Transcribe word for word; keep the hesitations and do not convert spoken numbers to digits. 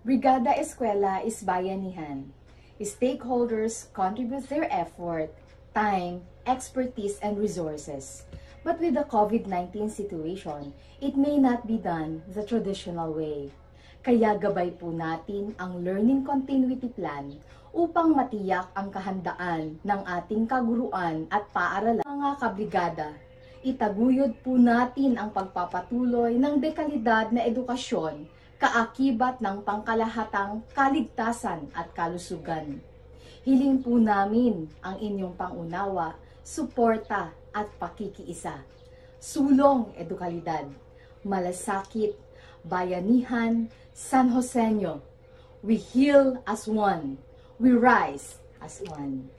Brigada Eskwela is bayanihan. Stakeholders contribute their effort, time, expertise, and resources. But with the COVID nineteen situation, it may not be done the traditional way. Kaya gabay po natin ang Learning Continuity Plan upang matiyak ang kahandaan ng ating kaguruan at paaralan. Mga kabrigada, itaguyod po natin ang pagpapatuloy ng dekalidad na edukasyon, kaakibat ng pangkalahatang kaligtasan at kalusugan. Hiling po namin ang inyong pangunawa, suporta at pakikiisa. Sulong edukalidad, malasakit, bayanihan, San Joseño. We heal as one. We rise as one.